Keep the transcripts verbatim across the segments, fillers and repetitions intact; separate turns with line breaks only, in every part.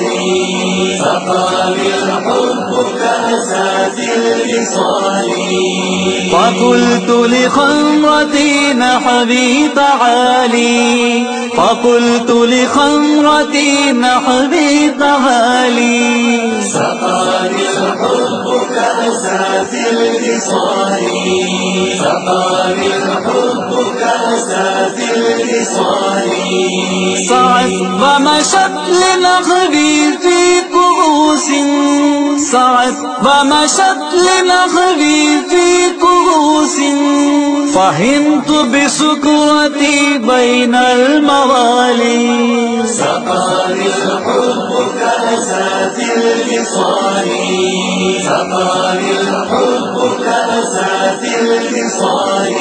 سقاني الحب كأسات الوصال.
فقلت لخمرتي نحبي تعالي، فقلت لخمرتي نحبي تعالي.
سقاني الحب كأسات الوصال. سقاني الحب كأسات الوصال.
سعت ومشت لنخبي في كؤوس، سعت ومشت لنخبي في كؤوس. فهمت بسكرتي بين الموالي.
سقاني الحب كأسات الوصال. سقاني الحب كأسات الوصال.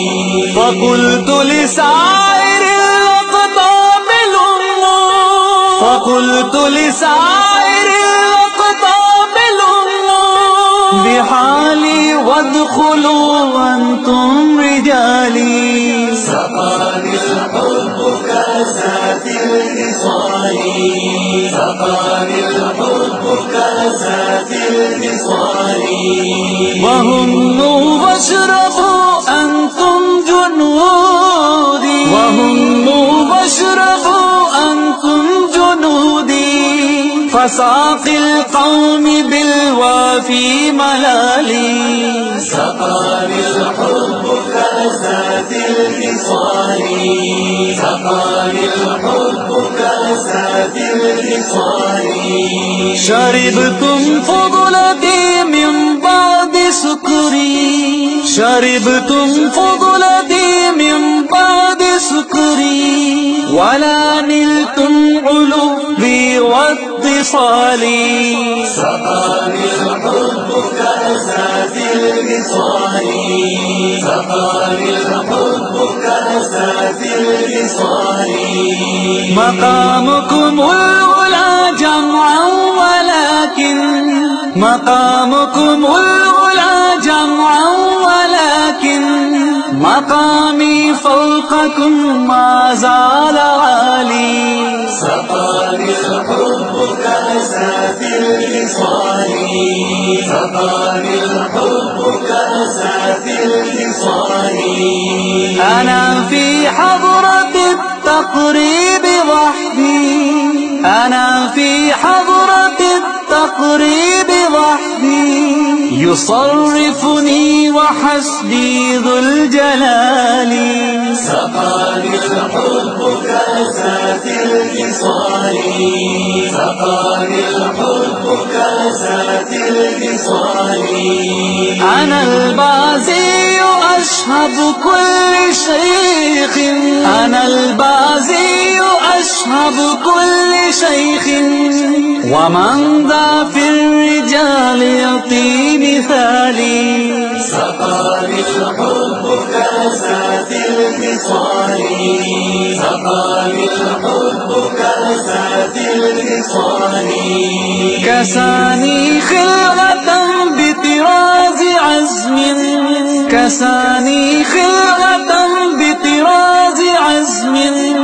فقلت لسائر الأقطاب الأمور، فقلت لسائر الأقطاب الأمور بحالي وادخلوا أنتم رجالي.
سقاني الحب كأسات الوصال. سقاني الحب كأسات الوصال.
وهموا واشربوا أنتم جنودي، وهموا واشربوا أنتم جنودي. فساقي القوم بالوافي ملالي.
سقاني الحب كأسات الوصال. سقاني الحب كأسات الوصال.
شربتم فضلتي من بعد سكري، شربتم فضلتي من بعد سكري. ولا نلتم علوي واتصالي.
سقاني الحب كأسات الوصال. سقاني الحب كأسات الوصال.
مقامكم العلا جمعا ولكن، مقامكم العلا جمعا ولكن. مقامي فوقكم ما زال عالي.
سقاني الحب كأسات الوصال. سقاني الحب كأسات الوصال.
أنا في حضرة التقريب وحدي، أنا في حضرة التقريب وحدي. يصرفني وحسبي ذو الجلال.
سقاني الحب كأسات الوصال. سقاني الحب كأسات الوصال.
أنا البازي أشهد كل شيخ، أنا البازي أشهد كل شيخ. ومن ذا في الرجال يعطي مثالي.
سقاني الحب كأسات الوصال. سقاني الحب كأسات الوصال.
كساني خلعة بطراز عزم، كساني خلعة بطراز عزم.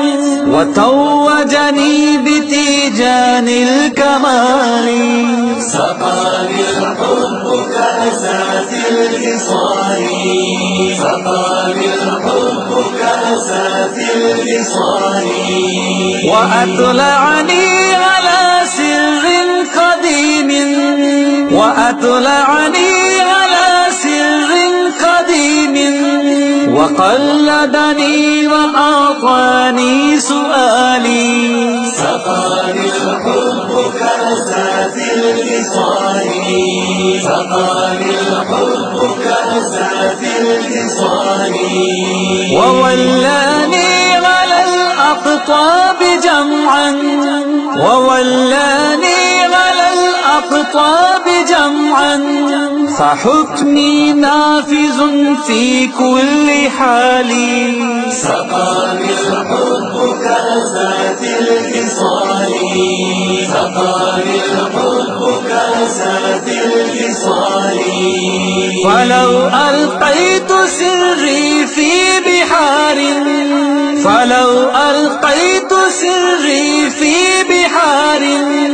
وتوجني بتيجان الكمال.
سقاني الحب كأسات الوصال. سقاني الحب كأسات الوصال.
وأطلعني على سر قديم، وأطلعني على سر قديم. وقلدني وأعطاني سؤالي.
سقاني الحب كأسات الوصال. سقاني الحب كأسات الوصال.
وولاني على الأقطاب جمعا، وولاني على الأقطاب جمعا. فحكمي نافذ في كل حال.
سقاني الحب كأسات الوصال. سقاني الحب كأسات الوصال.
فلو ألقيت سري في بحار، فلو ألقيت سري في بحار.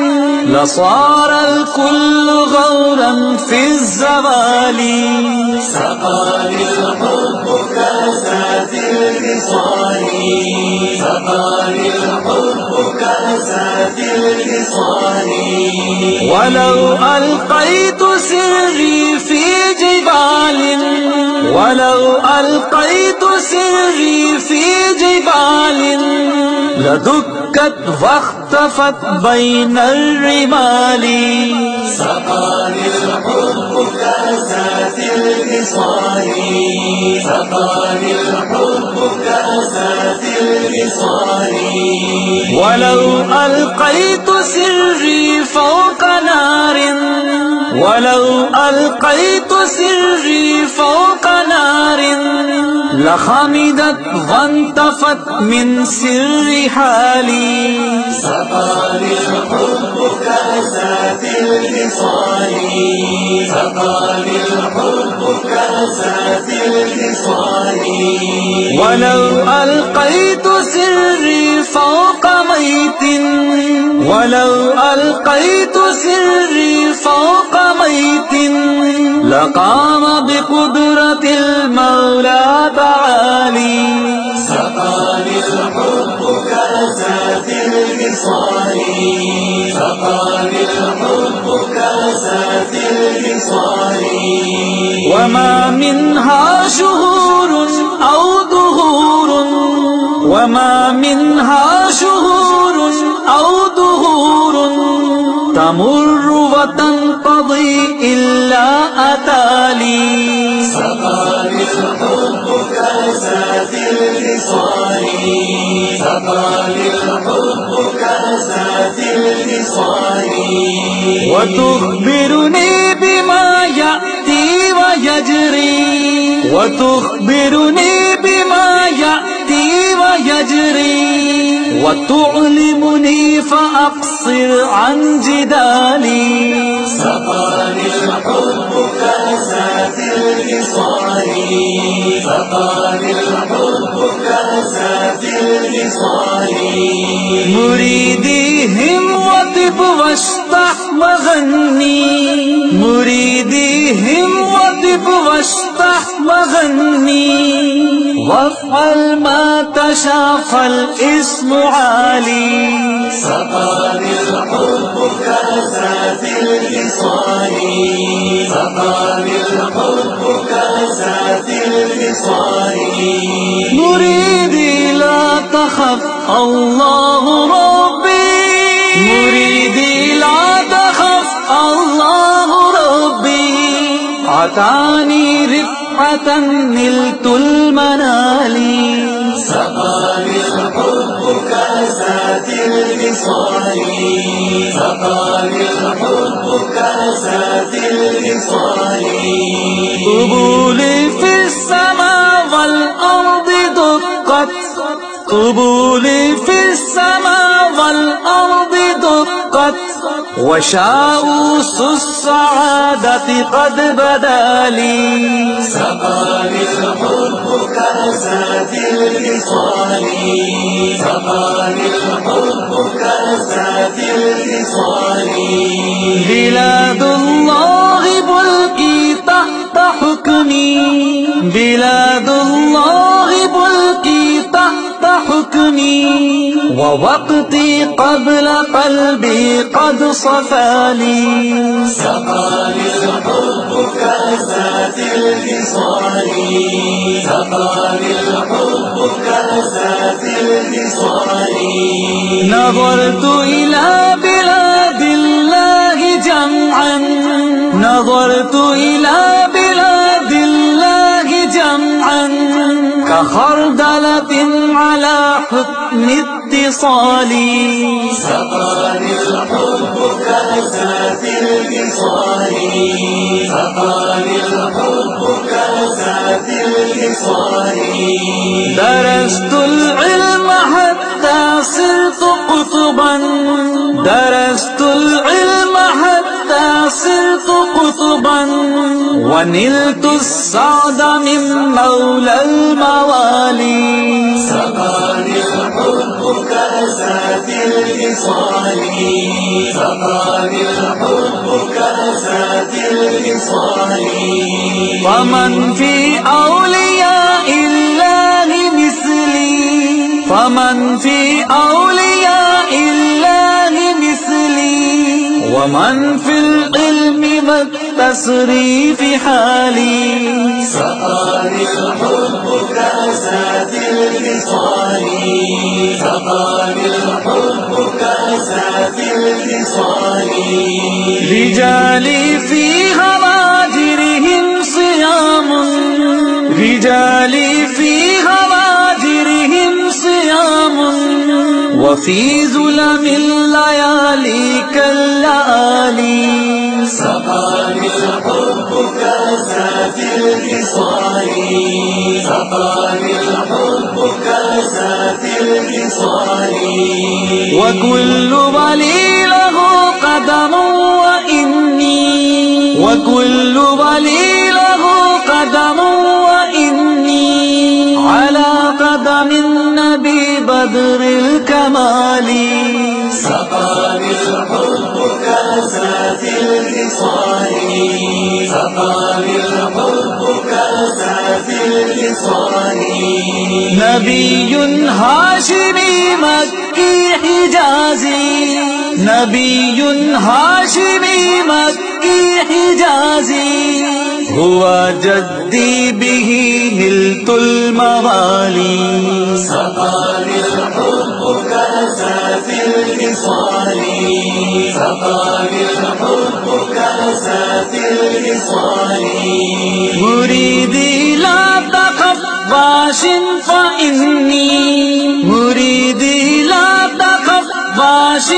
لصار الكل غورا في الزوال.
سقاني الحب كأسات الخصال، سقاني الحب كأسات الخصال.
ولو ألقيت سري في جبال، ولو ألقيت سري في جبال لدكت واختفت بين الرمال.
سقاني الحب كأسات الخصال، سقاني الحب كأسات الخصال.
ولو ألقيت سري فوق نار، ولو ألقيت سري فوق نار لخمدت وانتفت من سر حالي.
سقاني الحب كأسات الخصال، سقاني الحب كأسات الخصال.
ولو ألقيت سري فوق ميت، ولو ألقيت سري فوق ميت لقام بقدرة المولى تعالي.
سقاني الحب كأسات الخصال، سقاني الحب كأسات الخصال.
وما منها شهور أو دهور، وما منها شهور أو دهور تمر وتنقضي إلا أتالي.
سقاني الحب كأسات الخصال، سقاني الحب كأسات الخصال.
وتخبرني بما يأتي ويجري، وتخبرني بما يأتي ويجري وتعلمني فأقصر عن جدالي.
سقاني الحب كأسات الخصال، سقاني الحب كأسات الخصال.
مريدي هم وطب واشطح وغني، مريدي هم وطب واشطح وغني وافعل ما تشاء فالاسم عالي.
سقاني الحب كأسات الخصال، سقاني الحب كأسات الخصال.
مريدي لا تخف الله ربي، مريدي لا تخف الله ربي عطاني رفعة نلت المنال.
سقاني الحب كأسات الخصال، سقاني الحب كأسات الخصال.
قبولي في السماء والأرض دقت، قبولي في السماء والأرض دقت وشاؤوس السعادة قد بدا لي.
سقاني الحب كأسات الخصال، سقاني الحب كأسات الخصال.
بلاد الله ملكي تحت حكمي، بلاد الله ملكي تحت حكمي ووقتي قبل قلبي قد صفى لي.
سقاني الحب كأسات الخصال، سقاني الحب كأسات الخصال.
نظرت إلى بلاد الله جمعا، نظرت إلى بلاد الله جمعا كخردلة على حكم اتصالي.
سقاني الحب كأسات الخصال، سقاني الحب كأسات الخصال.
درست العلم حتى صرت قطبا، درست العلم حتى صرت قطبا ونلت السعد من مولى الموالي.
سقاني الحب كأسات الخصال، سقاني الحب كأسات الخصال.
فمن في أولياء الله مثلي، فمن في أولياء الله مثلي، ومن في العلم والتصريف حالي.
سقاني الحب كأسات الخصال. سقاني الحب كأسات الخصال.
رجالي في هواجرهم صيام، رجالي في هواجرهم صيام، وفي ظلم الليالي كاللآلي.
سقاني الحب كأسات الخصال. سقاني الحب كأسات الخصال.
وكل ولي له قدم وإني، وكل ولي له قدم وإني على قدم النبي بدر الكمال.
سقاني الحب كأسات الخصال. سقاني الحب كأسات الخصال.
نبي هاشمي مكي حجازي، نبي هاشمي مكي حجازي، هو جدي به نلت الموالي.
سقاني الحب كأسات الخصال. سقاني الحب كأسات الخصال.
مريدي لا تخف باش فإني، مريدي لا تخف باش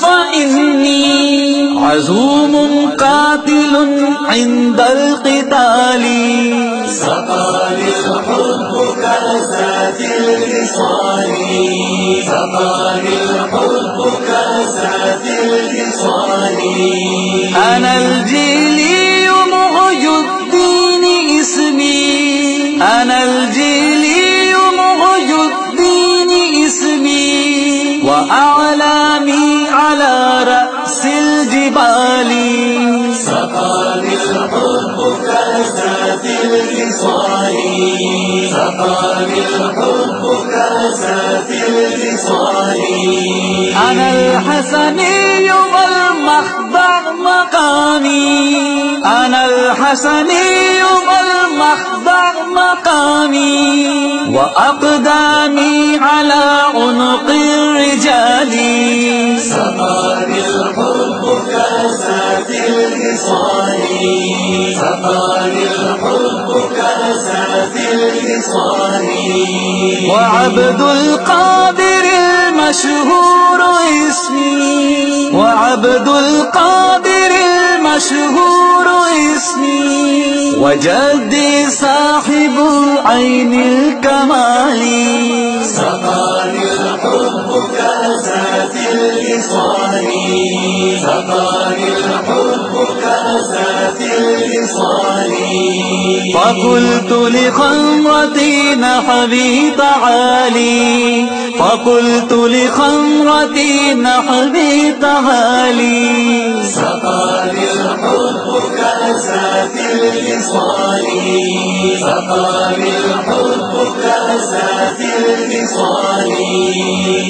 فإني عزوم قاتل عند القتال.
سقاني الحب كأسات الخصال. سقاني الحب كأسات الخصال.
أنا الجيلي محي الدين اسمي، أنا الجيلي محي الدين اسمي، وأعلامي على رأس الجبال.
سقاني الحب كأسات الخصال. سقاني الحب كأسات الخصال.
أنا الحسني والمخضع مقامي، أنا الحسني والمخضع مقامي، وأقدامي على عنق الرجال.
سقاني الحب كأسات الخصال. سقاني الحب كأسات الخصال.
وعبد القادر المشهور اسمي، وعبد القادر المشهور اسمي، وجدي صاحب عين الكمال.
سقاني الحب كأسات الخصال. سقاني الحب كأسات الخصال.
فقلت لخمرتي نحبي تعالي، فقلت لخمرتي نحبي تعالي.
سقاني الحب كأسات الخصال. سقاني الحب كأسات الخصال.